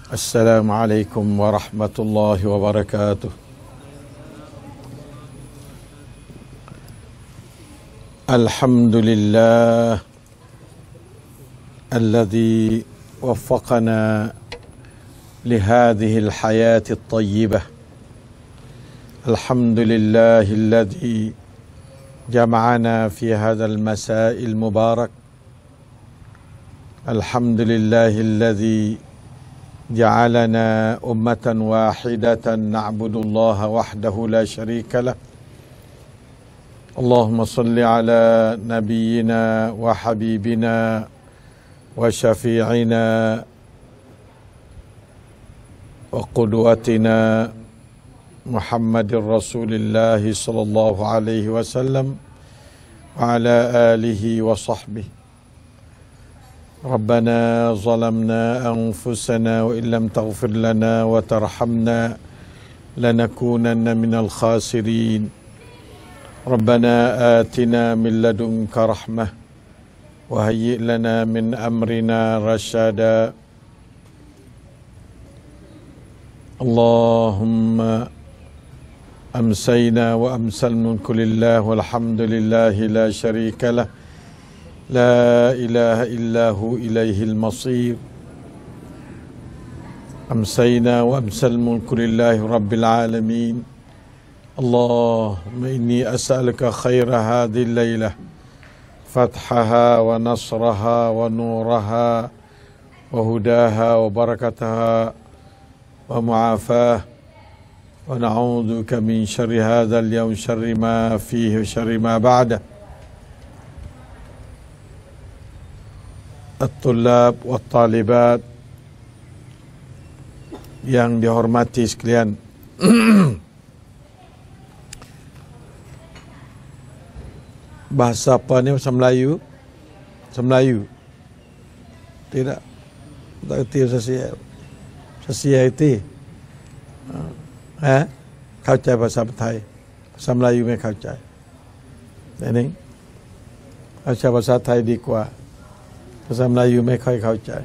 السلام عليكم ورحمة الله وبركاته الحمد لله الذي وفقنا لهذه الحياة الطيبة الحمد لله الذي جمعنا في هذا المساء المبارك الحمد لله الذي جعلنا أمة واحدة نعبد الله وحده لا شريك له اللهم صل على نبينا وحبيبنا وشفيعنا وقدوتنا محمد رسول الله صلى الله عليه وسلم وعلى آله وصحبه ربنا ظلمنا أنفسنا وإن لم تغفر لنا وترحمنا لنكونن من الخاسرين ربنا آتنا من لدنك رحمة وهيئ لنا من أمرنا رشدا اللهم أمسينا وأمسى الملك لله والحمد لله لا شريك له لا إله إلا هو إليه المصير أمسينا وأمسى الملك لله رب العالمين اللهم إني أسألك خير هذه الليلة فتحها ونصرها ونورها وهداها وبركتها ومعافاه ونعوذ بك من شر هذا اليوم شر ما فيه وشر ما بعده الطلاب والطالبات yang dihormati sekalian bahasa apa ni bahasa Melayu? Bahasa Melayu? Tidak. Tak kerti bahasa Siap. Bahasa Siap itu. เข้าใจภาษาไทยภาษาลาวไม่เข้าใจแต่นี่เอาใช้ภาษาไทยดีกว่าภาษาลาวไม่ค่อยเข้าใจ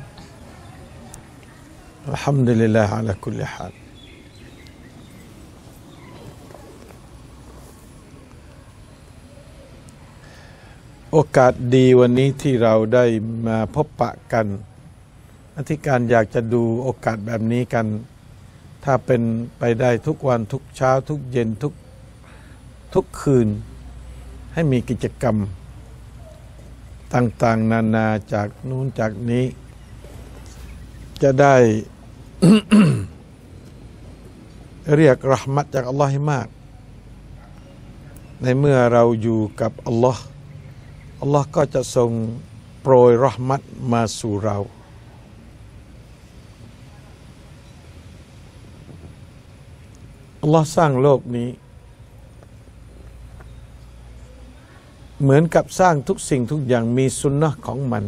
อัลฮัมดุลิลลาฮ์อะลาคุลลิฮาลโอกาสดีวันนี้ที่เราได้มาพบปะกันอธิการอยากจะดูโอกาสแบบนี้กันถ้าเป็นไปได้ทุกวันทุกเช้าทุกเย็นทุกคืนให้มีกิจกรรมต่างๆนานาจากนู้นจากนี้จะได้ เรียกเราะห์มัตจากอัลลอฮ์ให้มากในเมื่อเราอยู่กับอัลลอฮ์อัลลอฮ์ก็จะทรงโปรยเราะห์มัตมาสู่เราอัลลอฮ์สร้างโลกนี้เหมือนกับสร้างทุกสิ่งทุกอย่างมีสุนนะห์ของมัน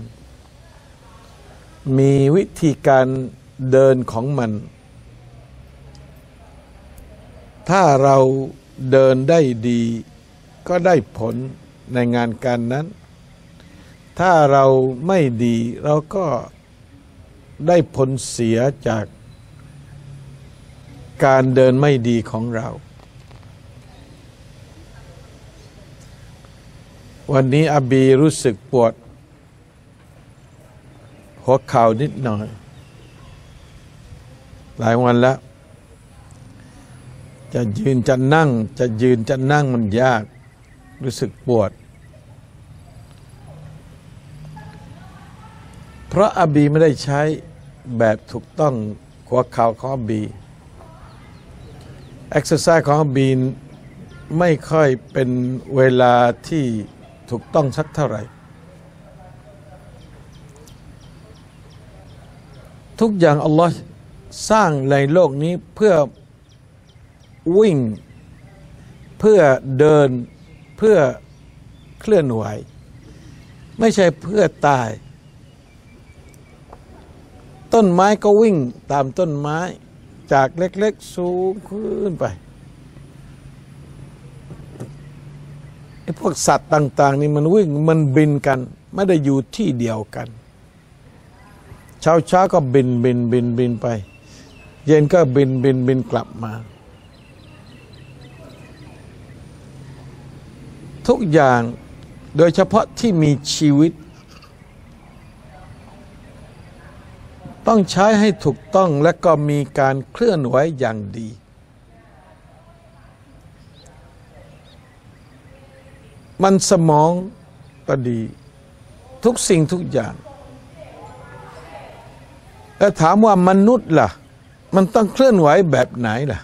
มีวิธีการเดินของมันถ้าเราเดินได้ดีก็ได้ผลในงานการนั้นถ้าเราไม่ดีเราก็ได้ผลเสียจากการเดินไม่ดีของเราวันนี้อาบีรู้สึกปวดหัวเข่านิดหน่อยหลายวันแล้วจะยืนจะนั่งจะยืนจะนั่งมันยากรู้สึกปวดเพราะอาบีไม่ได้ใช้แบบถูกต้องหัวเข่าของอาบีเอ็กซ์ไซส์ของอาบีไม่ค่อยเป็นเวลาที่ถูกต้องสักเท่าไหร่ทุกอย่างอัลลอฮ์สร้างในโลกนี้เพื่อวิ่งเพื่อเดินเพื่อเคลื่อนไหวไม่ใช่เพื่อตายต้นไม้ก็วิ่งตามต้นไม้จากเล็กๆสูงขึ้นไปไอ้พวกสัตว์ต่างๆนี่มันวิ่งมันบินกันไม่ได้อยู่ที่เดียวกันเช้าก็บินไปเย็นก็บินกลับมาทุกอย่างโดยเฉพาะที่มีชีวิตต้องใช้ให้ถูกต้องและก็มีการเคลื่อนไหวอย่างดีมันสมองก็ดีทุกสิ่งทุกอย่างแต่ถามว่ามนุษย์ล่ะมันต้องเคลื่อนไหวแบบไหนล่ะ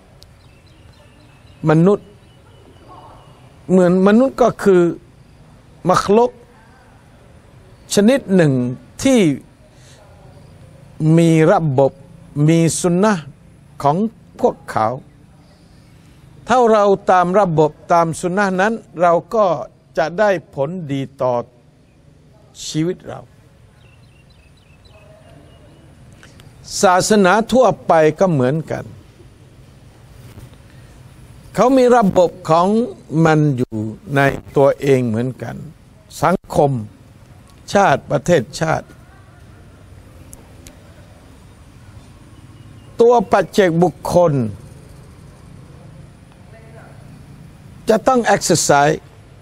มนุษย์เหมือนมนุษย์ก็คือมัคลุกชนิดหนึ่งที่มีระบบมีสุนนะของพวกเขาถ้าเราตามระบบตามสุนนะนั้นเราก็จะได้ผลดีต่อชีวิตเราศาสนาทั่วไปก็เหมือนกันเขามีระบบของมันอยู่ในตัวเองเหมือนกันสังคมชาติประเทศชาติตัวปัจเจกบุคคลจะต้อง exercise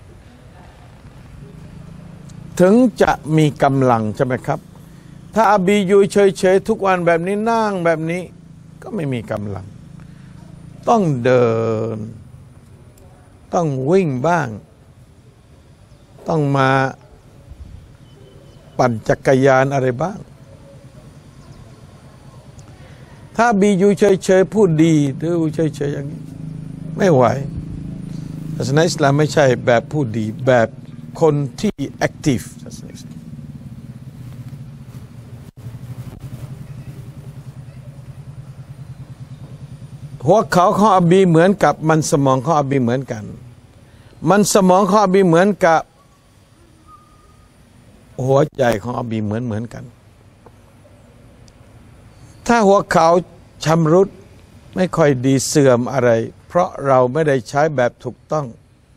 ถึงจะมีกำลังใช่ไหมครับถ้าอาบีอยู่เฉยๆทุกวันแบบนี้นั่งแบบนี้ก็ไม่มีกำลังต้องเดินต้องวิ่งบ้างต้องมาปั่นจักรยานอะไรบ้างถ้าบีอยู่เฉยๆพูดดีดูเฉยๆอย่างนี้ไม่ไหวศาสนาอิสลามไม่ใช่แบบพูดดีแบบคนที่แอคทีฟศาสนาอิสลามหัวเขาของอบีเหมือนกับมันสมองของอบีเหมือนกันมันสมองของอบีเหมือนกับหัวใจของอบีเหมือนกันถ้าหัวเขาชำรุดไม่ค่อยดีเสื่อมอะไรเพราะเราไม่ได้ใช้แบบถูกต้อง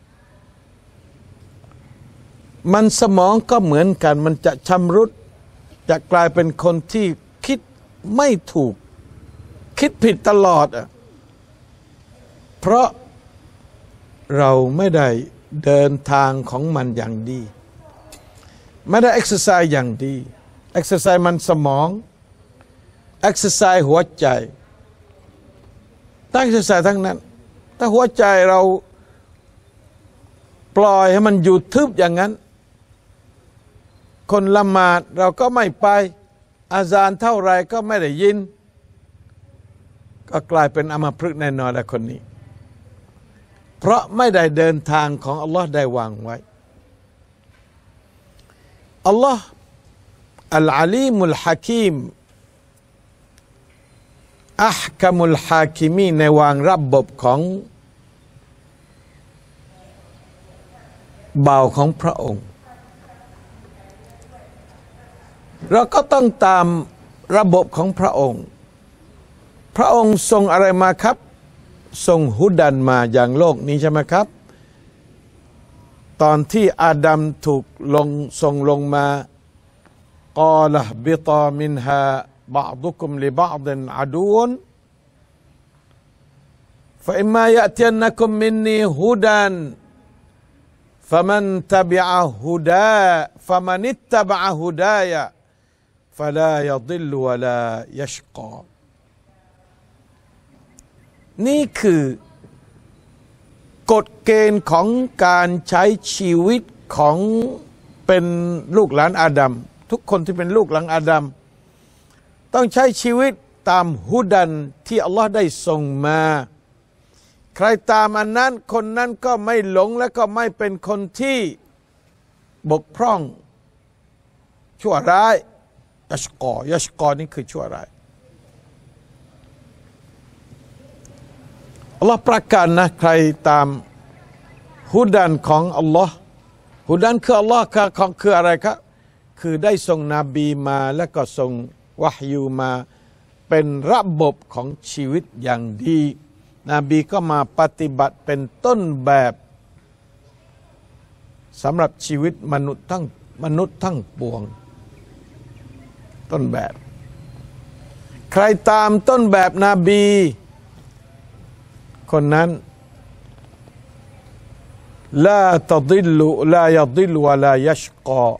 มันสมองก็เหมือนกันมันจะชำรุดจะกลายเป็นคนที่คิดไม่ถูกคิดผิดตลอดเพราะเราไม่ได้เดินทางของมันอย่างดีไม่ได้ exercise อย่างดี exercise มันสมอง exercise หัวใจตั้ง exercise ทั้งนั้นถ้าหัวใจเราปล่อยให้มันอยู่ทึบอย่างนั้นคนละหมาดเราก็ไม่ไปอาซานเท่าไรก็ไม่ได้ยินก็กลายเป็นอัมพฤกษ์แน่นอนแล้วคนนี้เพราะไม่ได้เดินทางของอัลลอฮ์ได้วางไว้อัลลอฮ์อัลอาลีมุลฮะกีมอัฮกัมุลฮาคิมีในวางระบบของบ่าวของพระองค์เราก็ต้องตามระบบของพระองค์พระองค์ทรงอะไรมาครับทรงฮุดันมาอย่างโลกนี้ใช่ไหมครับตอนที่อาดัมถูกส่งลงมากอละบิตามินฮาบะดุคุมลิบะดินอะดูนฟะอิมมายะติยันนะกุมมินนีฮุดันฟะมันตะบิอะฮุดาฟะมันอิตตะบะฮุดายะฟะลายะฎิลวะลายัชกอนี่คือกฎเกณฑ์ของการใช้ชีวิตของเป็นลูกหลานอาดัมทุกคนที่เป็นลูกหลานอาดัมต้องใช้ชีวิตตามฮุดันที่อัลลอฮ์ได้ส่งมาใครตามอันนั้นคนนั้นก็ไม่หลงและก็ไม่เป็นคนที่บกพร่องชั่วร้ายยัชกอนี่คือชั่วร้ายอัลลอฮ์ประกาศนะใครตามฮุดันของอัลลอฮ์ฮุดันคืออัลลอฮ์คืออะไรครับคือได้ส่งนบีมาและก็ส่งวะฮยูมาเป็นระบบของชีวิตอย่างดีนบีก็มาปฏิบัติเป็นต้นแบบสำหรับชีวิตมนุษย์ทั้งปวงต้นแบบใครตามต้นแบบนบีคนนั้นลาตดิลลายดิลวะลายัชกอ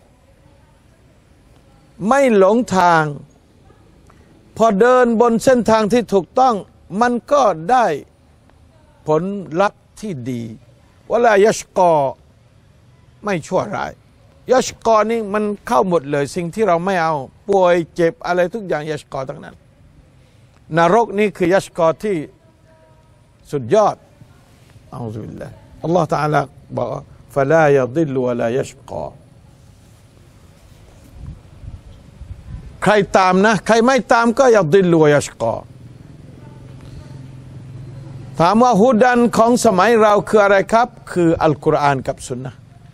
ไม่หลงทางพอเดินบนเส้นทางที่ถูกต้องมันก็ได้ผลลัพธ์ที่ดีวะลายัชกอไม่ชั่วร้ายยัชกอนี่มันเข้าหมดเลยสิ่งที่เราไม่เอาป่วยเจ็บอะไรทุกอย่างยัชกอทั้งนั้นนรกนี่คือยัชกอที่สุดยอดอัลลอฮฺบิลลาห์อัลลอฮฺ تعالى บอกว่า فلا يضل ولا يشقى ใครตามนะใครไม่ตามก็ยดิลวะยัชกอถามว่าฮุดันของสมัยเราคืออะไรครับคืออัลกุรอานกับสุนนะ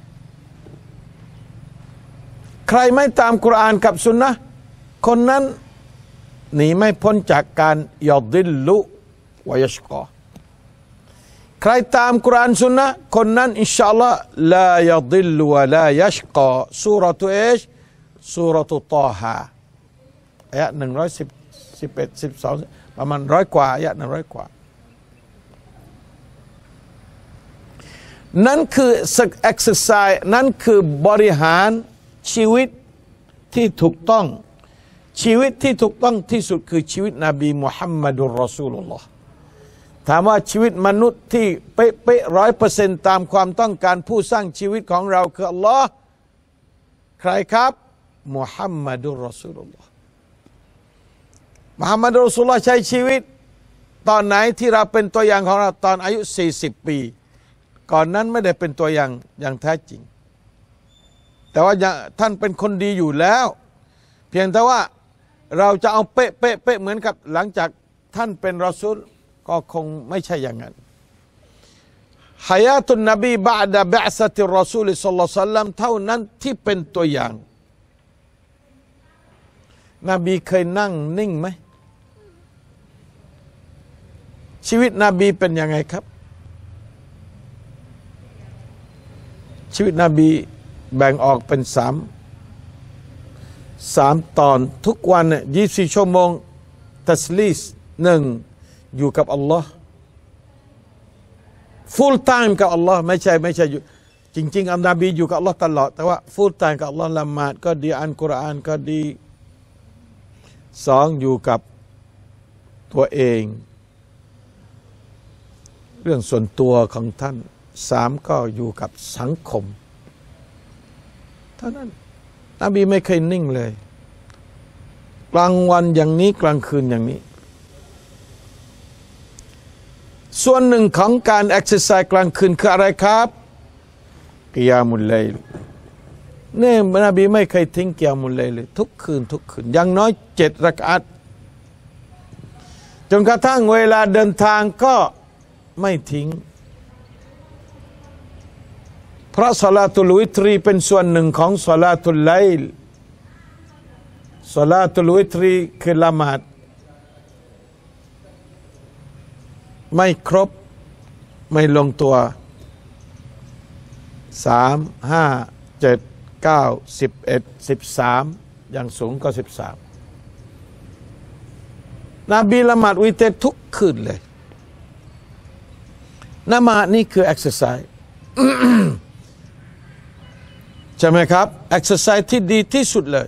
ใครไม่ตามกุรอานกับสุนนะคนนั้นหนีไม่พ้นจากการยดิลลุวะยัชกอใครตามกุรอานสุนนะคนนั้นอินชาอัลลอฮ์ลายดิลวะลายัชกอซูเราะตุเอชซูเราะตุฏอฮาอายะห์111 12ประมาณ100 กว่าอายะห์100 กว่านั่นคือexercise นั่นคือบริหารชีวิตที่ถูกต้องชีวิตที่ถูกต้องที่สุดคือชีวิตนบีมุฮัมมัดุลรอซูลุลลอฮ์ถามว่าชีวิตมนุษย์ที่เป๊ะ100%ตามความต้องการผู้สร้างชีวิตของเราคืออัลลอฮ์ใครครับมุฮัมมัดุลรอซูลุลลอฮ์มุฮัมมัดุลรอซูลุลลอฮ์ใช้ชีวิตตอนไหนที่เราเป็นตัวอย่างของเราตอนอายุ40 ปีก่อนนั้นไม่ได้เป็นตัวอย่างอย่างแท้จริงแต่ว่าท่านเป็นคนดีอยู่แล้วเพียงแต่ว่าเราจะเอาเป๊ะเหมือนกับหลังจากท่านเป็นรอซูลก็คงไม่ใช่อย่างนั้นฮายาตุนนบีบะดะบิอซะติรรอซูลศ็อลลัลลอฮุอะลัยฮิวะซัลลัมเท่านั้นที่เป็นตัวอย่างนบีเคยนั่งนิ่งไหมชีวิตนบีเป็นยังไงครับชีวิตนบีแบ่งออกเป็น3 ตอนทุกวันเนี่ย24 ชั่วโมงตัสลีส1อยู่กับอัลลอฮ์ full time กับอัลลอฮ์ไม่ใช่อยู่จริงๆอัลนบีอยู่กับอัลลอฮ์ตลอดแต่ว่า full time กับอัลลอฮ์ละหมาดก็ดีอ่านกุรอานก็ดี2อยู่กับตัวเองเรื่องส่วนตัวของท่าน3ก็อยู่กับสังคมเท่านั้นนบีไม่เคยนิ่งเลยกลางวันอย่างนี้กลางคืนอย่างนี้ส่วนหนึ่งของการเอ็กซ์ไซส์กลางคืนคืออะไรครับกิยามุลไลลเนี่ยนบีไม่เคยทิ้งกิยามุลไลลเลยทุกคืนอย่างน้อย7 รักอัตจนกระทั่งเวลาเดินทางก็ไม่ทิ้งเพราะศอลาตุลวิตรีเป็นส่วนหนึ่งของศอลาตุลไลลศอลาตุลวิตรีคือละหมาดไม่ครบไม่ลงตัว3 5 7 9 11 13อย่างสูงก็13นบีละหมาดวิเตรทุกคืนเลยละหมาดนี่คือ exercise ใช่ไหมครับ exercise ที่ดีที่สุดเลย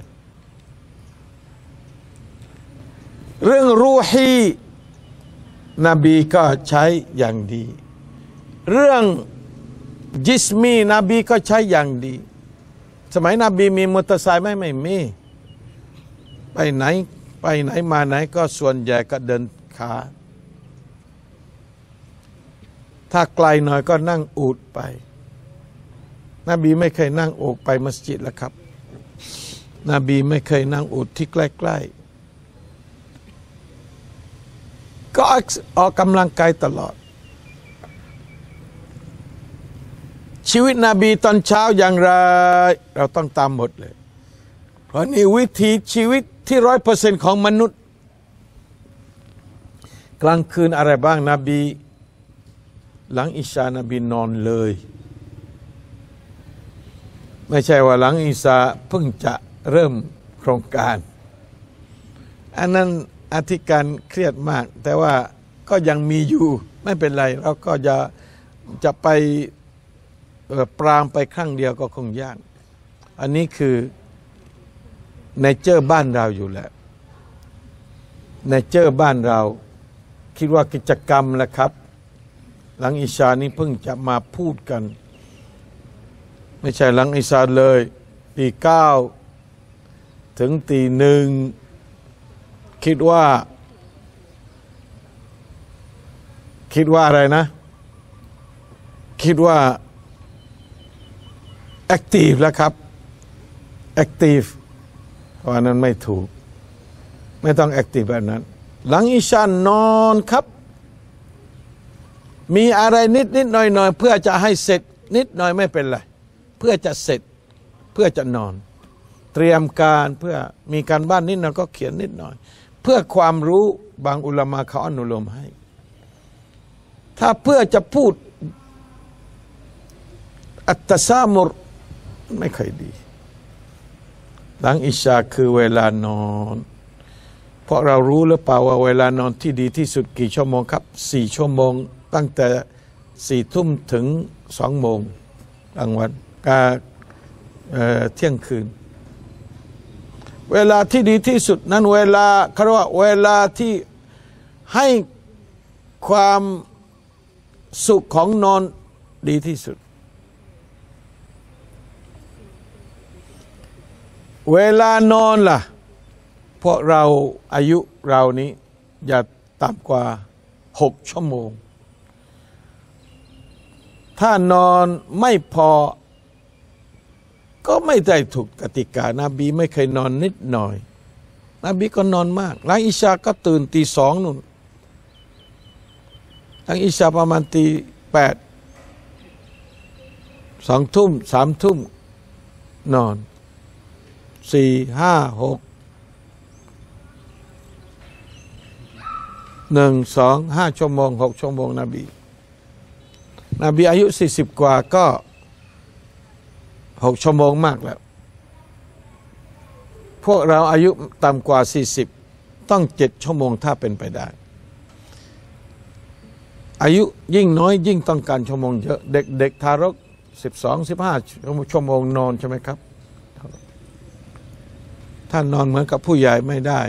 เรื่องรูฮีนบีก็ใช้อย่างดีเรื่องจิสมีนบีก็ใช้อย่างดีสมัยนบีมีมอเตอร์ไซค์ไม่มีไปไหนมาไหนก็ส่วนใหญ่ก็เดินขาถ้าไกลหน่อยก็นั่งอูฐไปนบีไม่เคยนั่งอูฐไปมัสยิดแล้วครับนบีไม่เคยนั่งอูฐที่ใกล้ๆก็ออกกำลังกายตลอดชีวิตนบีตอนเช้าอย่างไรเราต้องตามหมดเลยเพราะนี่วิถีชีวิตที่ 100% ของมนุษย์กลางคืนอะไรบ้างนบีหลังอิชานบีนอนเลยไม่ใช่ว่าหลังอิชาเพิ่งจะเริ่มโครงการอันนั้นอธิการเครียดมากแต่ว่าก็ยังมีอยู่ไม่เป็นไรเราก็จะไปปรามไปครั้งเดียวก็คงยากอันนี้คือในเจอบ้านเราอยู่แล้วในเจอบ้านเราคิดว่ากิจกรรมแหละครับหลังอิชานี้เพิ่งจะมาพูดกันไม่ใช่หลังอิชาเลยตี 9ถึงตี 1คิดว่าอะไรนะคิดว่าแอคทีฟแล้วครับแอคทีฟเพราะนั้นไม่ถูกไม่ต้องแอคทีฟแบบนั้นหลังอิชานอนครับมีอะไรนิดหน่อยเพื่อจะให้เสร็จนิดหน่อยไม่เป็นไรเพื่อจะเสร็จเพื่อจะนอนเตรียมการเพื่อมีการบ้านนิดหน่อยก็เขียนนิดหน่อยเพื่อความรู้บางอุลามะเขาอนุโลมให้ถ้าเพื่อจะพูดอัตตะซามุรไม่ค่อยดีหลังอิชาคือเวลานอนเพราะเรารู้หรือเปล่าว่าเวลานอนที่ดีที่สุดกี่ชั่วโมงครับ4 ชั่วโมงตั้งแต่4 ทุ่มถึง2 โมงกลางวันเที่ยงคืนเวลาที่ดีที่สุดนั้นเวลาเขาเรียกว่าเวลาที่ให้ความสุขของนอนดีที่สุดเวลานอนล่ะพวกเราอายุเรานี้อย่าต่ำกว่า6 ชั่วโมงถ้านอนไม่พอก็ไม่ได้ถูกกติกานาบีไม่เคยนอนนิดหน่อยนบีก็นอนมากหลังอิชาก็ตื่นตี 2นู่นหลังอิชาประมาณตี 8 2 ทุ่ม 3 ทุ่มนอน4 5 6 1 2 5 ชั่วโมง6 ชั่วโมงนบีอายุ40 กว่าก็6 ชั่วโมงมากแล้วพวกเราอายุต่ำกว่า40ต้อง7 ชั่วโมงถ้าเป็นไปได้อายุยิ่งน้อยยิ่งต้องการชั่วโมงเยอะเด็กทารก12-15 ชั่วโมงนอนใช่ไหมครับถ้านอนเหมือนกับผู้ใหญ่ไม่ได้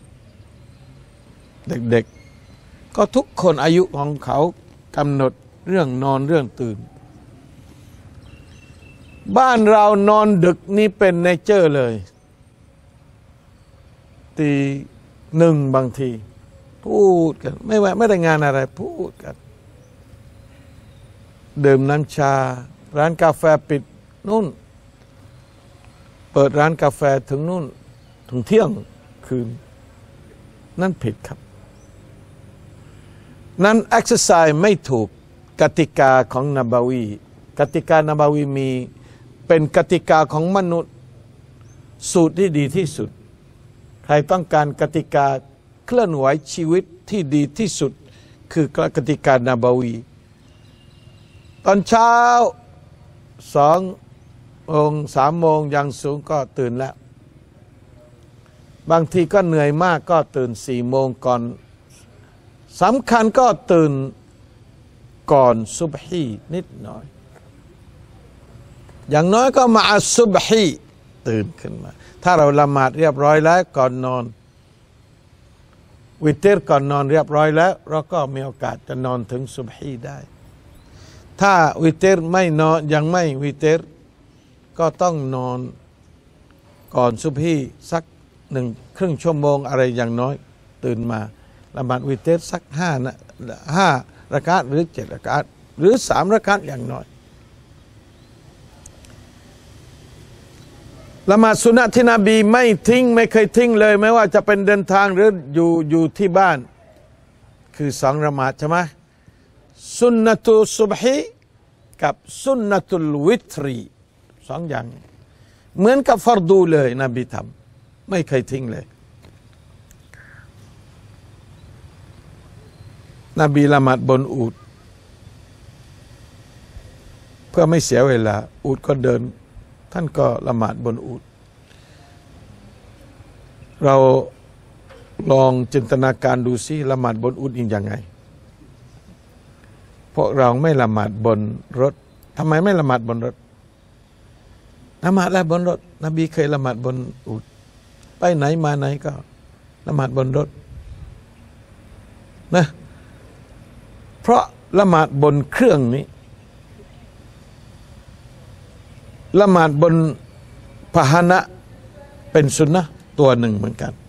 เด็กๆก็ทุกคนอายุของเขากำหนดเรื่องนอนเรื่องตื่นบ้านเรานอนดึกนี่เป็นเนเจอร์เลยตี 1บางทีพูดกันไม่ได้งานอะไรพูดกันดื่มน้ำชาร้านกาแฟปิดนู่นเปิดร้านกาแฟถึงนู่นถึงเที่ยงคืนนั่นผิดครับนั้นเอ็กซ์ไซส์ไม่ถูกกติกาของนบวีกติกานบวีมีเป็นกติกาของมนุษย์สูตรที่ดีที่สุดใครต้องการกติกาเคลื่อนไหวชีวิตที่ดีที่สุดคือกติกานบวีตอนเช้า2 โมง 3 โมงอย่างสูงก็ตื่นแล้วบางทีก็เหนื่อยมากก็ตื่น4 โมงก่อนสำคัญก็ตื่นก่อนซุบฮีนิดหน่อยอย่างน้อยก็มาซุบฮีตื่นขึ้นมาถ้าเราละหมาดเรียบร้อยแล้วก่อนนอนวิเตรก่อนนอนเรียบร้อยแล้วเราก็มีโอกาสจะนอนถึงซุบฮีได้ถ้าวิเตรไม่นอนยังไม่วิเตรก็ต้องนอนก่อนซุบฮีสัก1 ครึ่งชั่วโมงอะไรอย่างน้อยตื่นมาละหมาดวิเตรสัก5 รากาตหรือ7 รากาตหรือ3 รากาตอย่างน้อยละหมาดสุนัตที่นบีไม่เคยทิ้งเลยไม่ว่าจะเป็นเดินทางหรืออยู่ที่บ้านคือ2 ละหมาดใช่ไหมสุนนะตุซุบฮีกับสุนนะตุลวิตรี2 อย่างเหมือนกับฟัรดูเลยนบีทำไม่เคยทิ้งเลยนบีละหมาดบนอูฐเพื่อไม่เสียเวลาอูฐก็เดินท่านก็ละหมาดบนอูฐเราลองจินตนาการดูซิละหมาดบนอุฐอีกยังไงพวกเราไม่ละหมาดบนรถทำไมไม่ละหมาดบนรถละหมาดแล้วบนรถนบีเคยละหมาดบนอุฐไปไหนมาไหนก็ละหมาดบนรถนะเพราะละหมาดบนเครื่องนี้ละหมาดบนพาหนะเป็นสุนนะตัวหนึ่งเหมือนกัน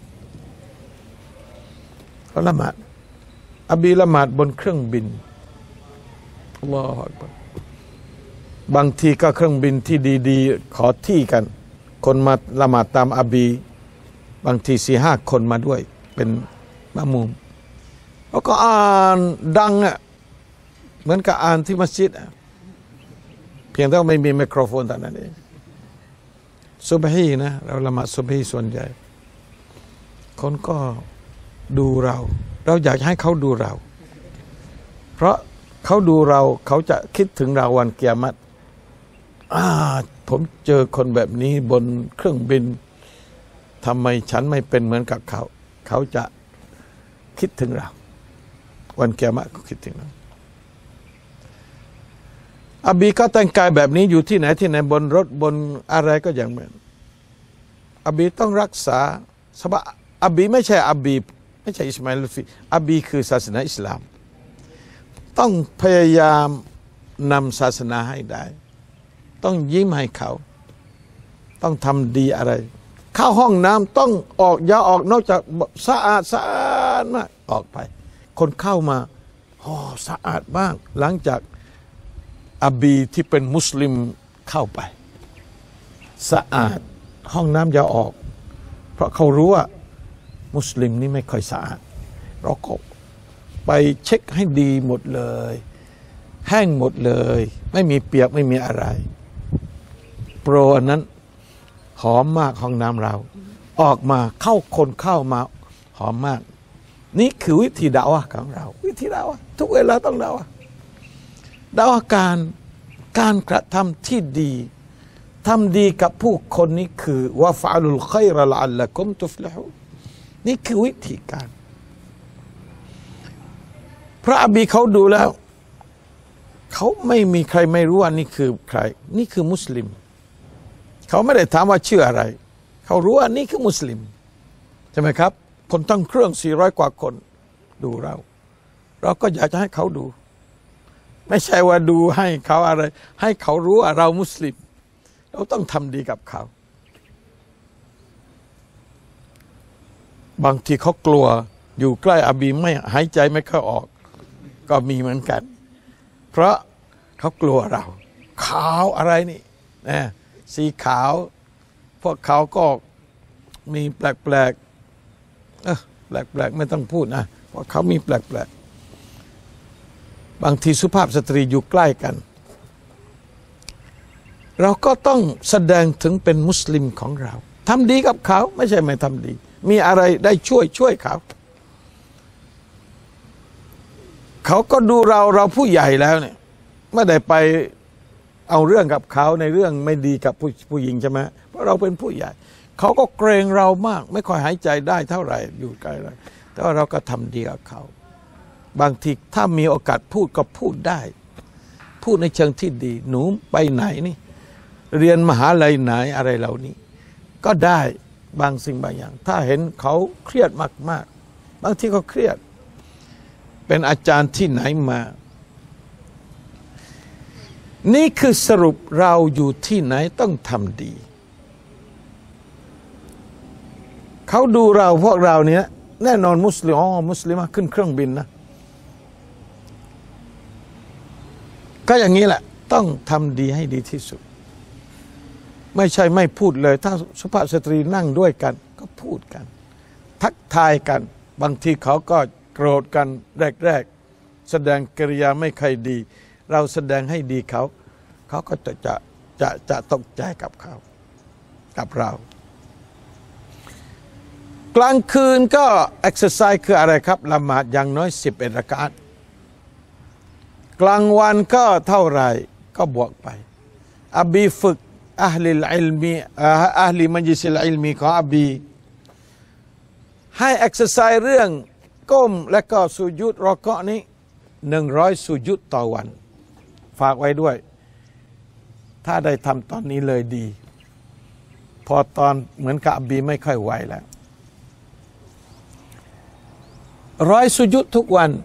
เขาละหมาดอบีละหมาดบนเครื่องบินอัลลอฮฺอักบัรบางทีก็เครื่องบินที่ดีๆขอที่กันคนมาละหมาดตามอบีบางที4-5 คนมาด้วยเป็นมะมุมแล้วก็อ่านดังอ่ะเหมือนกับอ่านที่มัสยิดเพียงแต่ไม่มีไมโครโฟนแต่นั้นเองซุบฮีนะเราละหมาดซุบฮีส่วนใหญ่คนก็ดูเราอยากให้เขาดูเราเพราะเขาดูเราเขาจะคิดถึงเราวันกิยามะฮ์ผมเจอคนแบบนี้บนเครื่องบินทำไมฉันไม่เป็นเหมือนกับเขาเขาจะคิดถึงเราวันกิยามะฮ์ก็คิดถึงเราอบีก็แต่งกายแบบนี้อยู่ที่ไหนบนรถบนอะไรก็อย่างเหมือนอบีต้องรักษาสบะอบีไม่ใช่อบีไม่ใช่อิสมาอิลฟีอบีคือศาสนาอิสลามต้องพยายามนำศาสนาให้ได้ต้องยิ้มให้เขาต้องทำดีอะไรเข้าห้องน้ำต้องออกอย่าออกนอกจากสะอาดมากออกไปคนเข้ามาสะอาดบ้างหลังจากอบีที่เป็นมุสลิมเข้าไปสะอาดห้องน้ำอย่าออกเพราะเขารู้ว่ามุสลิมนี่ไม่ค่อยสะอาดเราก็ไปเช็คให้ดีหมดเลยแห้งหมดเลยไม่มีเปียกไม่มีอะไรโปรอันนั้นหอมมากห้องน้ำเราออกมาคนเข้ามาหอมมากนี่คือวิธีดะวะห์ของเราวิธีดะวะห์ทุกเวลาต้องดะวะห์การกระทำที่ดีทำดีกับผู้คนนี้คือวะฟะอลุลค็อยรละอัลละกุมตุฟลิฮูนี่คือวิธีการพระอบีเขาดูแล้วเขาไม่มีใครไม่รู้ว่านี่คือใครนี่คือมุสลิมเขาไม่ได้ถามว่าชื่ออะไรเขารู้ว่านี่คือมุสลิมใช่ไหมครับคนตั้งเครื่อง400 กว่าคนดูเราก็อยากจะให้เขาดูไม่ใช่ว่าดูให้เขาอะไรให้เขารู้ว่าเรามุสลิมเราต้องทำดีกับเขาบางทีเขากลัวอยู่ใกล้อบีไม่หายใจไม่ค่อยออกก็มีเหมือนกันเพราะเขากลัวเราขาวอะไรนี่นะสีขาวพวกเขาก็มีแปลกแปลกไม่ต้องพูดนะเพราะเขามีแปลกบางทีสุภาพสตรีอยู่ใกล้กันเราก็ต้องแสดงถึงเป็นมุสลิมของเราทำดีกับเขาไม่ใช่ไม่ทำดีมีอะไรได้ช่วยเขาเขาก็ดูเราผู้ใหญ่แล้วเนี่ยไม่ได้ไปเอาเรื่องกับเขาในเรื่องไม่ดีกับผู้หญิงใช่ไหมเพราะเราเป็นผู้ใหญ่เขาก็เกรงเรามากไม่ค่อยหายใจได้เท่าไหร่อยู่ไกลเลยแต่ว่าเราก็ทำดีกับเขาบางทีถ้ามีโอกาสพูดก็พูดได้พูดในเชิงที่ดีหนูไปไหนนี่เรียนมหาลัยไหนอะไรเหล่านี้ก็ได้บางสิ่งบางอย่างถ้าเห็นเขาเครียดมากบางทีก็เครียดเป็นอาจารย์ที่ไหนมานี่คือสรุปเราอยู่ที่ไหนต้องทำดีเขาดูเราพวกเราเนี่ยแน่นอนมุสลิมมุสลิมขึ้นเครื่องบินนะก็อย่างนี้แหละต้องทำดีให้ดีที่สุดไม่ใช่ไม่พูดเลยถ้าสุภาพสตรีนั่งด้วยกันก็พูดกันทักทายกันบางทีเขาก็โกรธกันแรกแสดงกิริยาไม่ค่อยดีเราแสดงให้ดีเขาก็จะตกใจกับเขากับเรากลางคืนก็เอ็กซ์ไซส์คืออะไรครับละหมาดอย่างน้อย11 รากาตกลางวันก็เท่าไหร่ก็บวกไปอบีฝึกอัลลิลอิลมีอัลลิมัจลิสอิลมีของอบีให้ exercise เรื่องก้มและก็สุญูดรอกะนี้100สุญูดต่อวันฝากไว้ด้วยถ้าได้ทำตอนนี้เลยดีพอตอนเหมือนกับอบีไม่ค่อยไหวแล้ว100สุญูดทุกวัน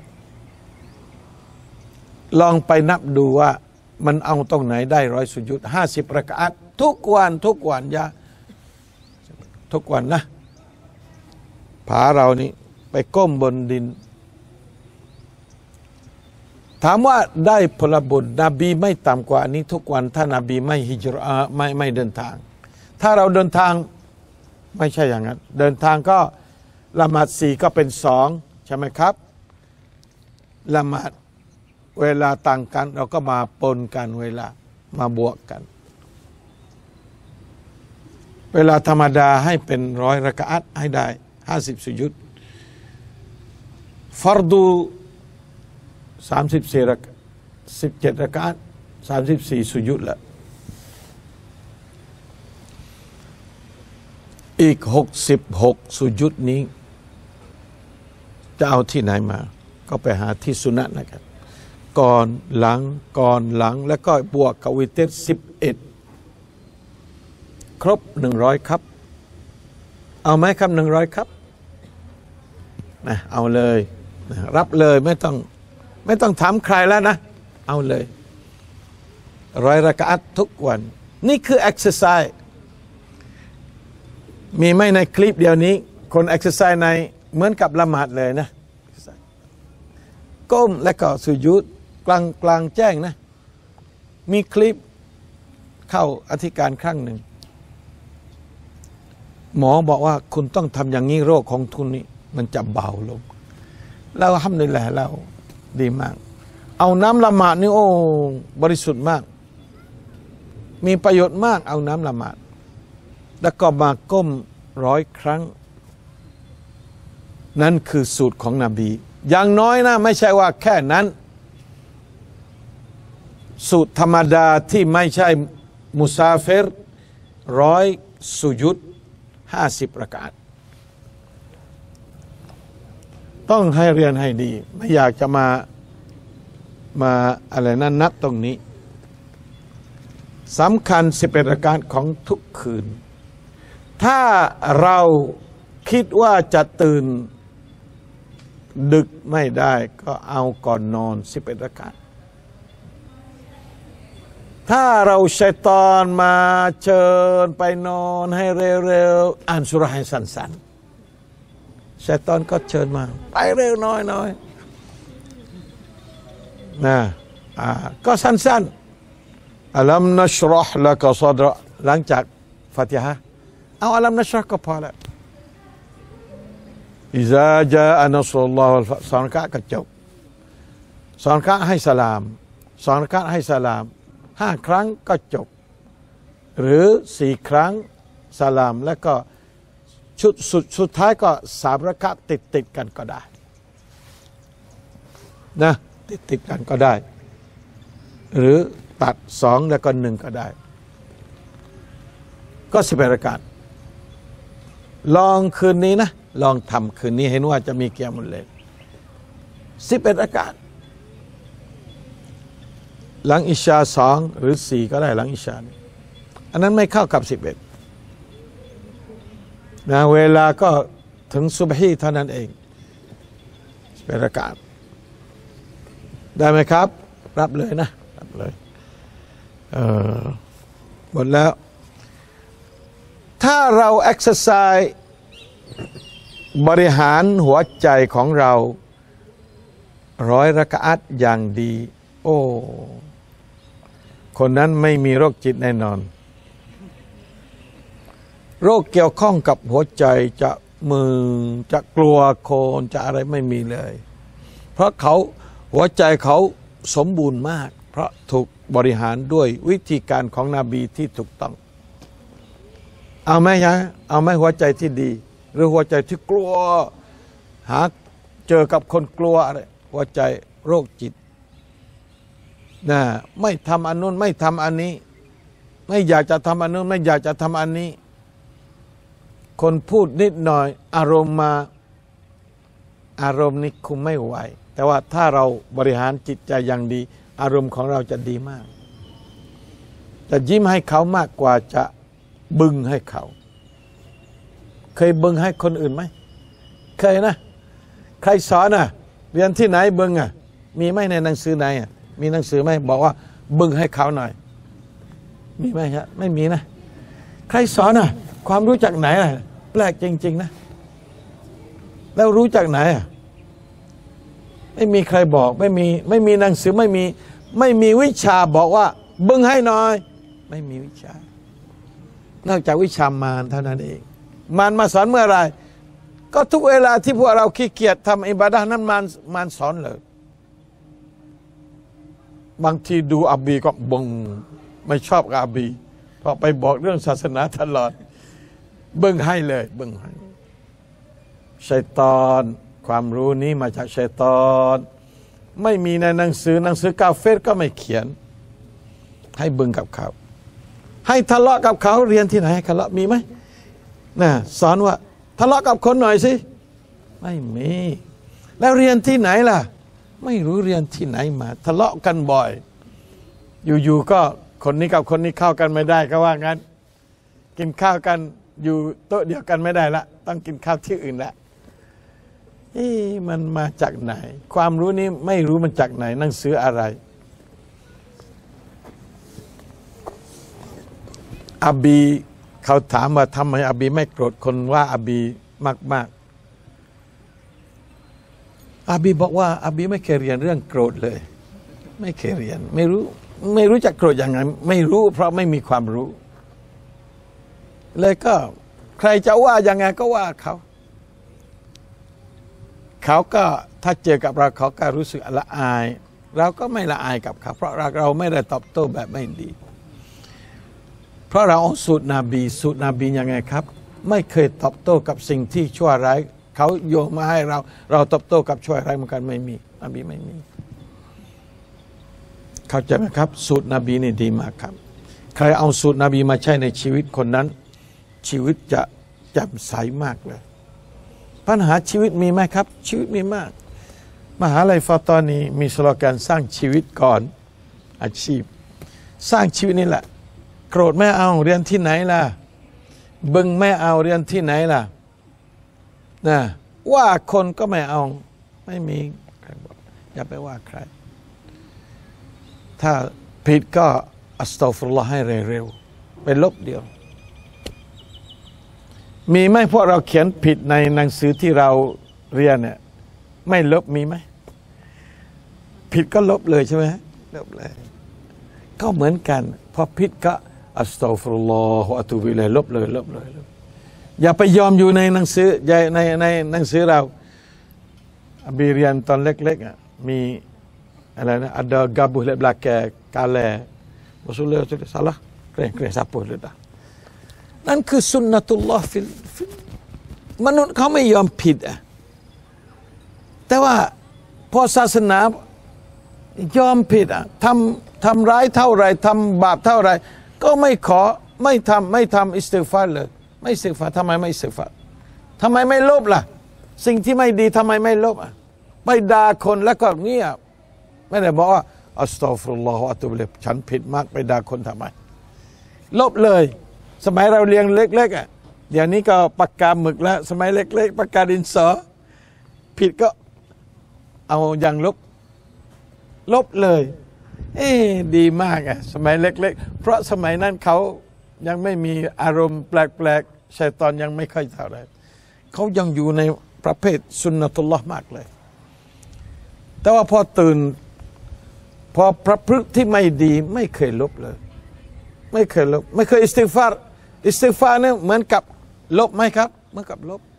ลองไปนับดูว่ามันเอาตรงไหนได้100สุญูด50รากะอัตทุกวันอย่าทุกวันนะผาเรานี่ไปก้มบนดินถามว่าได้ผลบุญนบีไม่ต่ำกว่านี้ทุกวันถ้านบีไม่ฮิจเราะห์ไม่เดินทางถ้าเราเดินทางไม่ใช่อย่างนั้นเดินทางก็ละหมาด4ก็เป็น2ใช่ไหมครับละหมาดเวลาต่างกันเราก็มาปนกันเวลามาบวกกันเวลาธรรมดาให้เป็น100รากะอัตให้ได้50สุญูดฟัรดู34รากะ17รากะอัต34สุญูดละอีก66สุญูดนี้จะเอาที่ไหนมาก็ไปหาที่สุนัตนะครับก่อนหลังแล้วก็บวกกับวิเตร11ครบ100ครับเอาไหมครับ100ครับนะเอาเลยนะรับเลยไม่ต้องถามใครแล้วนะเอาเลย100รากะอัตทุกวันนี่คือ exercise มีไหมในคลิปเดียวนี้คน exercise ในเหมือนกับละหมาดเลยนะก้มและก็สุญูดกลางแจ้งนะมีคลิปเข้าอธิการครั้งหนึ่งหมอบอกว่าคุณต้องทำอย่างนี้โรคของทุนนี้มันจะเบาลงแล้วทำได้แหละเราดีมากเอาน้ำละหมาดนี่โอ้บริสุทธิ์มากมีประโยชน์มากเอาน้ำละหมาดแล้วก็มาก้ม100 ครั้งนั่นคือสูตรของนบีอย่างน้อยนะไม่ใช่ว่าแค่นั้นสูตรธรรมดาที่ไม่ใช่มุซาฟิร100สุญูด50รากะอัตต้องให้เรียนให้ดีไม่อยากจะมาอะไรนั้นนับตรงนี้สำคัญ11รากะอัตของทุกคืนถ้าเราคิดว่าจะตื่นดึกไม่ได้ก็เอาก่อนนอน11รากะอัตถ้าเราชัยฏอนมาเชิญไปนอนให้เร็วๆอ่านสุเราะห์ให้สั้นๆชัยฏอนก็เชิญมาไปเร็วน้อยนะก็สั้นๆอัลลัมนัชเราะห์ละกะซอดรหลังจากฟาติฮะห์เอาอัลลัมนัชเราะห์ก็พอแล้วอิซาจาอะนัศรุลลอฮ์วัลฟัธ2รากะอัตก็จบ2รากะอัตให้สลาม2รากะอัตให้สลาม5 ครั้งก็จบหรือ4 ครั้งสลามแล้วก็สุดท้ายก็3รากะอัตติดกันก็ได้นะติดกันก็ได้หรือตัด2แล้วก็1ก็ได้ก็11รากะอัตลองคืนนี้นะลองทำคืนนี้เห็นว่าจะมีกิยามุลเลล11รากะอัตหลังอิชา2หรือ4ก็ได้หลังอิชาอันนั้นไม่เข้ากับ11นะเวลาก็ถึงซุบฮีเท่านั้นเอง11รากะอัตได้ไหมครับรับเลยนะรับเลยหมดแล้วถ้าเรา exercise บริหารหัวใจของเรา100รากะอัตอย่างดีโอ้คนนั้นไม่มีโรคจิตแน่นอนโรคเกี่ยวข้องกับหัวใจจะมือจะกลัวโคนจะอะไรไม่มีเลยเพราะหัวใจเขาสมบูรณ์มากเพราะถูกบริหารด้วยวิธีการของนบีที่ถูกต้องเอาไหมฮะเอาไหมหัวใจที่ดีหรือหัวใจที่กลัวหาเจอกับคนกลัวอะไรหัวใจโรคจิตนะไม่ทำอันนู้นไม่ทำอันนี้ไม่อยากจะทำอันนู้นไม่อยากจะทำอันนี้คนพูดนิดหน่อยอารมณ์มาอารมณ์นี้คุมไม่ไหวแต่ว่าถ้าเราบริหารจิตใจอย่างดีอารมณ์ของเราจะดีมากจะยิ้มให้เขามากกว่าจะบึงให้เขาเคยบึงให้คนอื่นไหมเคยนะใครสอนเรียนที่ไหนบึงมีไหมในหนังสือไหนมีหนังสือไหมบอกว่าบึงให้เขาหน่อยมีไหมครับไม่มีนะใครสอนความรู้จากไหนแปลกจริงๆนะแล้วรู้จากไหนไม่มีใครบอกไม่มีหนังสือไม่มีวิชาบอกว่าบึงให้หน่อยไม่มีวิชานอกจากวิชามารเท่านั้นเองมารมาสอนเมื่อไรก็ทุกเวลาที่พวกเราขี้เกียจทำอิบาดะห์นั้นมารสอนเลยบางทีดูอับบีก็บึงไม่ชอบกับอับบีพอไปบอกเรื่องศาสนาตลอดบึงให้เลยบึงให้ชัยฏอนความรู้นี้มาจากชัยฏอนไม่มีในหนังสือกาเฟรก็ไม่เขียนให้บึงกับเขาให้ทะเลาะกับเขาเรียนที่ไหนให้ทะเลาะมีไหมสอนว่าทะเลาะกับคนหน่อยสิไม่มีแล้วเรียนที่ไหนล่ะไม่รู้เรียนที่ไหนมาทะเลาะกันบ่อยอยู่ๆก็คนนี้กับคนนี้เข้ากันไม่ได้ก็ว่างั้นกินข้าวกันอยู่โต๊ะเดียวกันไม่ได้ละต้องกินข้าวที่อื่นละมันมาจากไหนความรู้นี้ไม่รู้มันจากไหนหนังสืออะไรอบีเขาถามว่าทำไมอบีไม่โกรธคนว่าอบีมากอบีบอกว่าอบีไม่เคยเรียนเรื่องโกรธเลยไม่เคยเรียนไม่รู้จักโกรธยังไงไม่รู้เพราะไม่มีความรู้เลยก็ใครจะว่ายังไงก็ว่าเขาก็ถ้าเจอกับเราเขาก็รู้สึกละอายเราก็ไม่ละอายกับเขาเพราะเราไม่ได้ตอบโต้แบบไม่ดีเพราะเราเอาสูตรนบียังไงครับไม่เคยตอบโต้กับสิ่งที่ชั่วร้ายเขาโยนมาให้เราตอบโต้กับชั่วร้ายเหมือนกันไม่มีนบีไม่มีเข้าใจไหมครับสูตรนบีนี่ดีมากครับใครเอาสูตรนบีมาใช้ในชีวิตคนนั้นชีวิตจะแจ่มใสมากเลยปัญหาชีวิตมีไหมครับชีวิตมีมากมหาลัยฟาตอนีมีสโลแกนสร้างชีวิตก่อนอาชีพสร้างชีวิตนี่แหละโกรธไม่เอาเรียนที่ไหนล่ะบึงไม่เอาเรียนที่ไหนล่ะว่าคนก็ไม่เอาไม่มีใครบอกอย่าไปว่าใครถ้าผิดก็อัสตัฆฟิรุลลอฮ์ให้เร็วๆไปลบเดียวมีไหมพวกเราเขียนผิดในหนังสือที่เราเรียนเนี่ยไม่ลบมีไหมผิดก็ลบเลยใช่ไหมลบเลยก็เหมือนกันพอผิดก็อัสตัฆฟิรุลลอฮ์วะอะตูบิอิลัยฮิลบเลยอย่าไปยอมอยู่ในหนังสือในหนังสือเราบีเรียนตอนเล็กๆมีอะไรนะada gabuh di belakang kalah Rasulullah salah keren siapa le dahนั่นคือสุนนะตุลลอฮ์มนุษย์เขาไม่ยอมผิดแต่ว่าพอศาสนายอมผิดทำร้ายเท่าไรทำบาปเท่าไรก็ไม่ทำอิสติฆฟารเลยไม่อิสติฆฟารทำไมไม่อิสติฆฟารทำไมไม่ลบล่ะสิ่งที่ไม่ดีทำไมไม่ลบไปด่าคนแล้วก็เงียบไม่ได้บอกว่าอัสตัฆฟิรุลลอฮ์วะอะตูบิอิลัยฮิฉันผิดมากไปด่าคนทำไมลบเลยสมัยเราเรียนเล็กๆเดี๋ยวนี้ก็ปากกาหมึกแล้วสมัยเล็กๆปากกาดินสอผิดก็เอาอย่างลบเลยดีมากสมัยเล็กๆเพราะสมัยนั้นเขายังไม่มีอารมณ์แปลกๆชัยฏอนยังไม่ค่อยเท่าไรเขายังอยู่ในประเภทสุนนะตุลลอฮ์มากเลยแต่ว่าพอตื่นพอประพฤติที่ไม่ดีไม่เคยลบเลยไม่เคยลบไม่เคยอิสติฆฟารเนี่ยเหมือนกับลบไหมครับเหมือนกับลบ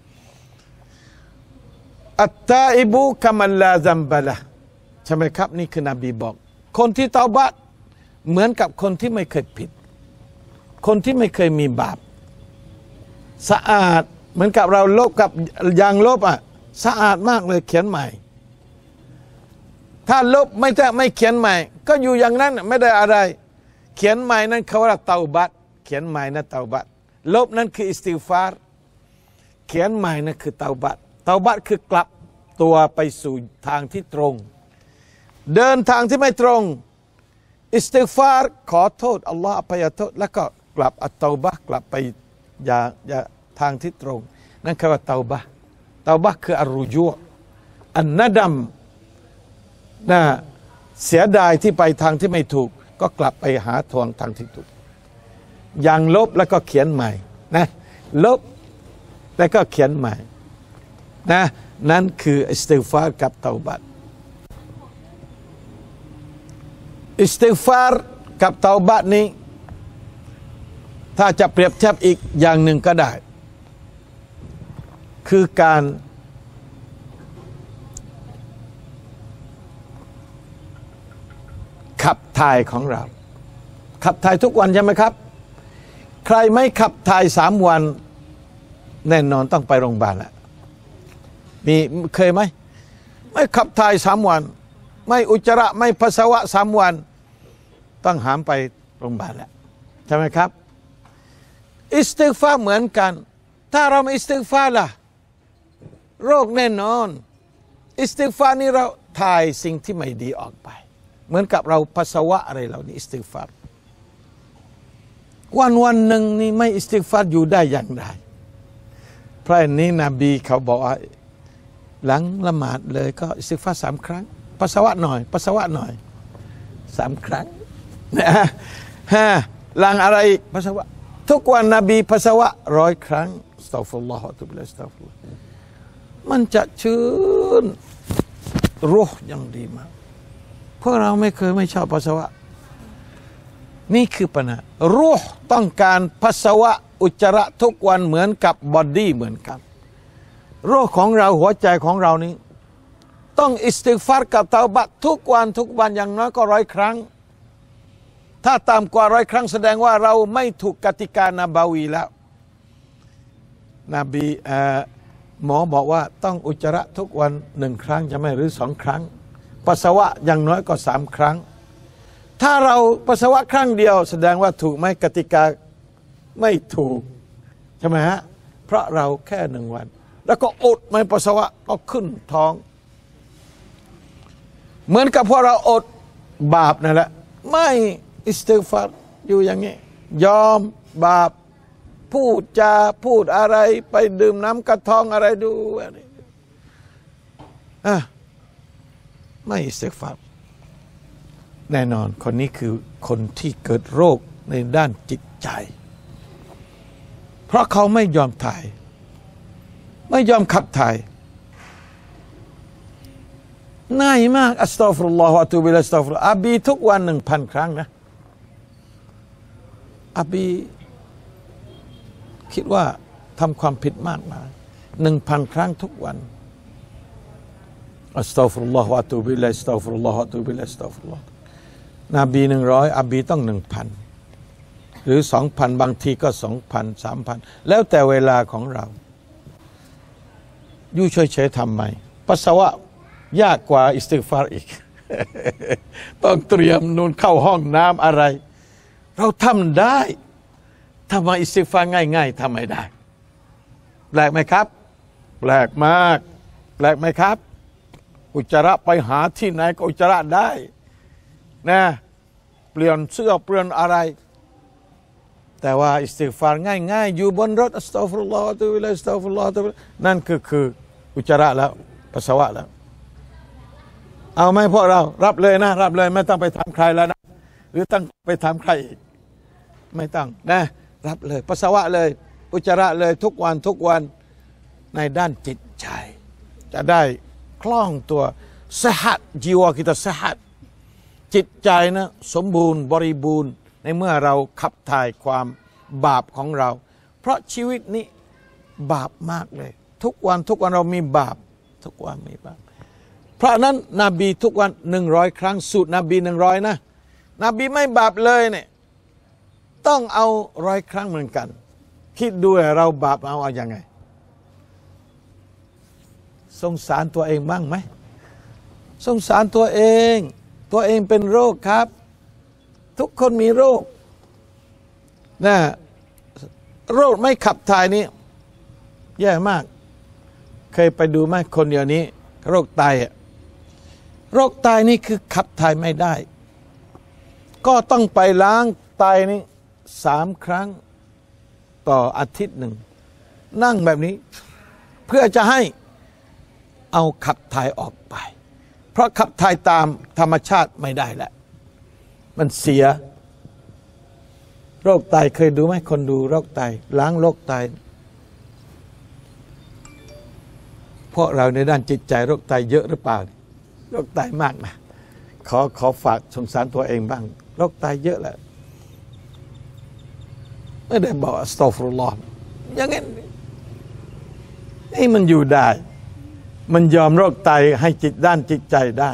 อัตตาอิบูกะมันลาซัมบะละใช่ไหมครับนี่คือนบีบอกคนที่เตาบะห์เหมือนกับคนที่ไม่เคยผิดคนที่ไม่เคยมีบาปสะอาดเหมือนกับเราลบกับยางลบสะอาดมากเลยเขียนใหม่ถ้าลบไม่เขียนใหม่ก็อยู่อย่างนั้นไม่ได้อะไรเขียนใหม่นั้นเขาเรียกเตาบัตเขียนใหม่นั้นเตาบัตลบนั้นคืออิสติฆฟารเขียนใหม่นั้นคือเตาบัตคือกลับตัวไปสู่ทางที่ตรงเดินทางที่ไม่ตรงอิสติฆฟารขอโทษอัลลอฮ์อภัยโทษแล้วก็กลับอัตเตาบะห์กลับไปอย่าทางที่ตรงนั่นคือว่าเตาบะห์คืออัรรุญูอ์อันนะดัมนะเสียดายที่ไปทางที่ไม่ถูกก็กลับไปหาทางที่ถูกอย่างลบแล้วก็เขียนใหม่นะลบแล้วก็เขียนใหม่นะนั่นคืออิสติฆฟารกับเตาบะห์อิสติฆฟารกับเตาบะห์นี้ถ้าจะเปรียบเทียบอีกอย่างหนึ่งก็ได้คือการขับถ่ายของเราขับถ่ายทุกวันใช่ไหมครับใครไม่ขับถ่าย3 วันแน่นอนต้องไปโรงพยาบาลแล้วเคยไหมไม่ขับถ่าย3 วันไม่อุจจาระไม่ปัสสาวะ3 วันต้องหามไปโรงพยาบาลแล้วใช่ไหมครับอิสติฆฟารเหมือนกันถ้าเราไม่อิสติฆฟารล่ะโรคแน่นอนอิสติฆฟารนี่เราถ่ายสิ่งที่ไม่ดีออกไปเหมือนกับเราปัสสาวะอะไรเหล่านี้อิสติฆฟารวันหนึ่งนี่ไม่อิสติฆฟารอยู่ได้อย่างไรเพราะอันนี้นบีเขาบอกว่าหลังละหมาดเลยก็อิสติฆฟาร3 ครั้งปัสสาวะหน่อย3 ครั้งนะหลังอะไรอีกปัสสาวะทุกวันนบีปัสสาวะ100 ครั้งอัสตัฆฟิรุลลอฮฺวะอะตูบิอิลัยฮิอัสตัฆฟิรุลลอฮฺมันจะชื้นรูห์อย่างดีมากพวกเราไม่ชอบปัสสาวะนี่คือปัญหารูห์ต้องการปัสสาวะอุจจาระทุกวันเหมือนกับบอดี้เหมือนกันโรคของเราหัวใจของเรานี้ต้องอิสติฆฟารกับเตาบะห์ทุกวันอย่างน้อยก็100 ครั้งถ้าต่ำกว่า100 ครั้งแสดงว่าเราไม่ถูกกติกานาบาวีแล้วนบีหมอบอกว่าต้องอุจจาระทุกวัน1 ครั้งจะไม่หรือ2 ครั้งปัสสาวะอย่างน้อยก็3 ครั้งถ้าเราปัสสาวะครั้งเดียวแสดงว่าถูกไหมกติกาไม่ถูกใช่ไหมฮะเพราะเราแค่1 วันแล้วก็อดไม่ปัสสาวะก็ขึ้นท้องเหมือนกับพวกเราอดบาปนั่นแหละไม่อิสติฆฟารอยู่อย่างนี้ยอมบาปพูดอะไรไปดื่มน้ำกระทองอะไรดูอะไรไม่อิสติฆฟารแน่นอนคนนี้คือคนที่เกิดโรคในด้านจิตใจเพราะเขาไม่ยอมถ่ายไม่ยอมขับถ่ายง่ายมากอัสตัฆฟิรุลลอฮฺวะอะตูบิอิลัยฮิอัสตัฆฟิรุลลอฮฺอาบีทุกวัน 1,000 ครั้งนะอาบีคิดว่าทำความผิดมากมาย 1,000 ครั้งทุกวันอัสตัฆฟิรุลลอฮฺวะอะตูบิอิลัยฮิอัสตัฆฟิรุลลอฮฺวะอะตูบิอิลัยฮิอัสตัฆฟิรุลลอฮฺนบี100อาบีต้อง 1,000 หรือ 2,000 บางทีก็ 2,000 3,000 แล้วแต่เวลาของเราอยู่เฉยๆทำไมปัสสาวะยากกว่าอิสติฆฟารอีก ต้องเตรียมนูนเข้าห้องน้ำอะไรเราทำได้ทำไมอิสติฆฟารง่ายๆทำไม่ได้แปลกไหมครับแปลกมากแปลกไหมครับอุจจาระไปหาที่ไหนก็อุจจาระได้นะเปลี่ยนเสื้อเปลี่ยนอะไรแต่ว่าอิสติฆฟารง่ายๆอยู่บนรถอัสตัฆฟิรุลลอฮฺวะอะตูบิอิลัยฮิอัสตัฆฟิรุลลอฮฺนั่นคืออุจจาระแล้วปัสสาวะแล้วเอาไหมพวกเรารับเลยนะรับเลยไม่ต้องไปถามใครแล้วนะหรือต้องไปถามใครอีกไม่ต้องนะรับเลยปัสสาวะเลยอุจจาระเลยทุกวันในด้านจิตใจจะได้คล่องตัวสะหัดจิวkitaสะหัดจิตใจนะสมบูรณ์บริบูรณ์ในเมื่อเราขับถ่ายความบาปของเราเพราะชีวิตนี้บาปมากเลยทุกวันเรามีบาปทุกวันมีบาปเพราะนั้นนบีทุกวัน100 ครั้งสูตรนบี100นะนบีไม่บาปเลยเนี่ยต้องเอา100 ครั้งเหมือนกันคิดดูเราบาปเอาอย่างไงสงสารตัวเองบ้างไหมสงสารตัวเองเป็นโรคครับ ทุกคนมีโรคนะโรคไม่ขับถ่ายนี้แย่มากเคยไปดูไหมคนเดียวนี้โรคไตโรคไตนี่คือขับถ่ายไม่ได้ก็ต้องไปล้างไตนี่3 ครั้งต่ออาทิตย์หนึ่งนั่งแบบนี้เพื่อจะให้เอาขับถ่ายออกไปเพราะขับถ่ายตามธรรมชาติไม่ได้แล้วมันเสียโรคไตเคยดูไหมคนดูโรคไตล้างโรคไตพวกเราในด้านจิตใจโรคไตเยอะหรือเปล่าโรคไตมากนะขอฝากสงสารตัวเองบ้างโรคไตเยอะแหละไม่ได้บอกอัสตัฆฟิรุลลอฮ์อย่างงี้มันอยู่ได้มันยอมโรคไตให้ด้านจิตใจได้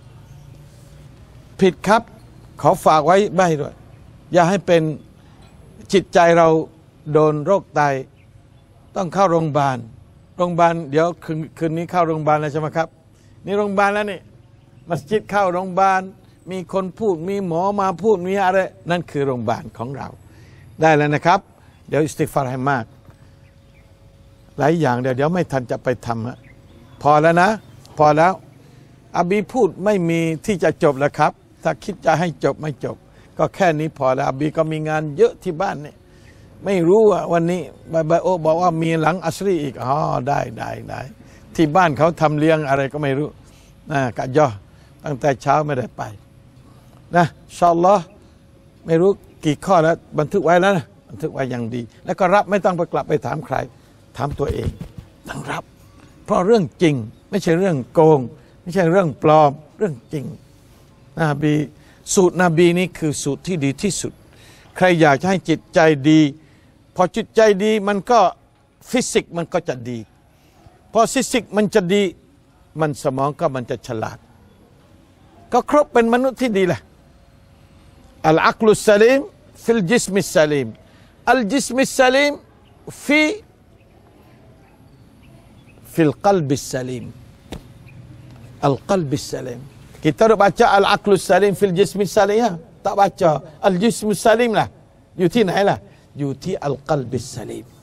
ผิดครับขอฝากไว้ใบ้ด้วยอย่าให้เป็นจิตใจเราโดนโรคไตต้องเข้าโรงพยาบาลเดี๋ยวคืนนี้เข้าโรงพยาบาลแล้วใช่ไหมครับนี่โรงพยาบาลแล้วนี่มัสยิดเข้าโรงพยาบาลมีคนพูดมีหมอมาพูดมีอะไรนั่นคือโรงพยาบาลของเราได้แล้วนะครับเดี๋ยวอิสติฆฟารให้มากหลายอย่างเดี๋ยวไม่ทันจะไปทำพอแล้วนะพอแล้วอบีพูดไม่มีที่จะจบแล้วครับถ้าคิดจะให้จบไม่จบก็แค่นี้พอแล้วอบีก็มีงานเยอะที่บ้านเนี่ยไม่รู้ว่าวันนี้บายโอบอกว่ามีหลังอัชรีอีกอ๋อได้ที่บ้านเขาทำเลี้ยงอะไรก็ไม่รู้กะย่อตั้งแต่เช้าไม่ได้ไปนะอินชาอัลลอฮ์ไม่รู้กี่ข้อแล้วบันทึกไว้แล้วนะบันทึกไว้อย่างดีแล้วก็รับไม่ต้องไปกลับไปถามใครถามตัวเองต้องรับเพราะเรื่องจริงไม่ใช่เรื่องโกงไม่ใช่เรื่องปลอมเรื่องจริงนบีสูตรนบีนี้คือสูตรที่ดีที่สุดใครอยากจะให้จิตใจดีพอจิตใจดีมันก็ฟิสิกส์มันก็จะดีพอฟิสิกส์มันจะดีมันสมองก็มันจะฉลาดก็ครบเป็นมนุษย์ที่ดีแหละอัลอักลุสซาลิมฟิลจิสมิสซาลิมอัลจิสมิสซาลิมฟิลกัลบิสซาลิมอัลกัลบิสซาลิมkita duk baca al-aqlus salim fil jismis salim ya tak baca al-jismus salim lah อยู่ที่ไหนล่ะอยู่ที่อัลกัลบิสซาลิม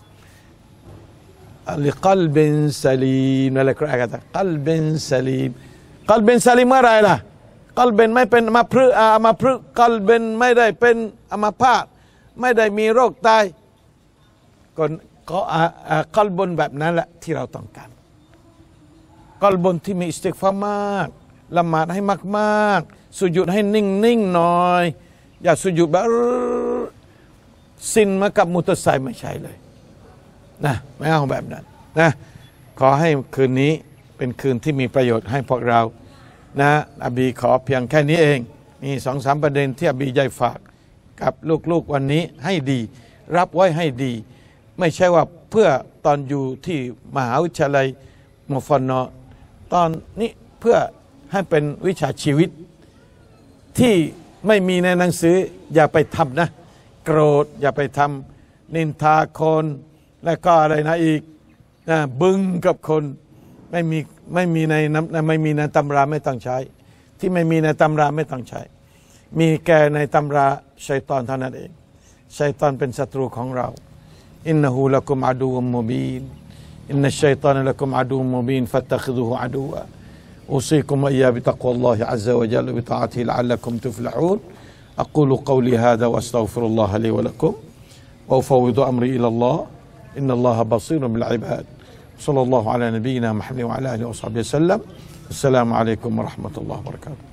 กัลบินซาลิมนั่นแหละครับกัลบินซาลิมกัลบินซาลิมอะไรล่ะกัลบินไม่เป็นอัมพฤกษ์กัลบินไม่ได้เป็นอัมพาตไม่ได้มีโรคไตก็กัลบุนแบบนั้นแหละที่เราต้องการกัลบุนที่มีอิสติฆฟารมากละหมาดให้มากๆสุญูดให้นิ่งๆหน่อยอย่าสุญูดแบบซินมากับมุตไซไม่ใช่เลยนะไม่เอาแบบนั้นนะขอให้คืนนี้เป็นคืนที่มีประโยชน์ให้พวกเรานะอบีขอเพียงแค่นี้เองมี2-3ประเด็นที่อบีใหญ่ฝากกับลูกๆวันนี้ให้ดีรับไว้ให้ดีไม่ใช่ว่าเพื่อตอนอยู่ที่มหาวิทยาลัยมฟน.ตอนนี้เพื่อให้เป็นวิชาชีวิตที่ไม่มีในหนังสืออย่าไปทำนะโกรธอย่าไปทำนินทาคนและก็อะไรนะอีกบึ้งกับคนไม่มีในตำราไม่ต้องใช้ที่ไม่มีในตำราไม่ต้องใช้มีแก่ในตำราชัยฏอนเท่านั้นเองชัยฏอนเป็นศัตรูของเราอินนะฮูละกุมอะดูวมุบีนอินนัชชัยฏอนละกุมอะดูวมุบีนฟัตตะคิซุฮูอะดูวะأوصيكم وإياي بتقوى الله عز وجل وبطاعته لعلكم تفلحون أقول قولي هذا وأستغفر الله لي ولكم وأفوض أمري إلى الله إن الله بصير بالعباد صلى الله على نبينا محمد وعلى آله وصحبه وسلم السلام عليكم ورحمة الله وبركاته